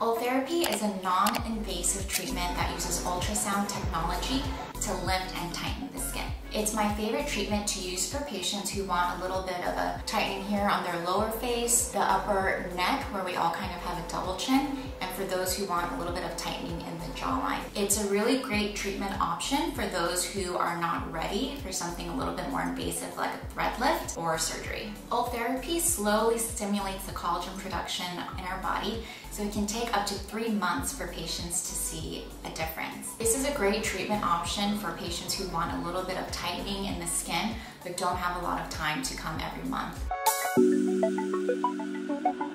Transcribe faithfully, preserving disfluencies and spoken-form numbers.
Ultherapy is a non-invasive treatment that uses ultrasound technology to lift and tighten the skin. It's my favorite treatment to use for patients who want a little bit of a tightening here on their lower face, the upper neck where we all kind of have a double chin, and for those who want a little bit of tightening in the jawline. It's a really great treatment option for those who are not ready for something a little bit more invasive like a thread lift or surgery. Ultherapy slowly stimulates the collagen production in our body, so it can take up to three months for patients to see a difference. This is a great treatment option for patients who want a little bit of tightening in the skin but don't have a lot of time to come every month.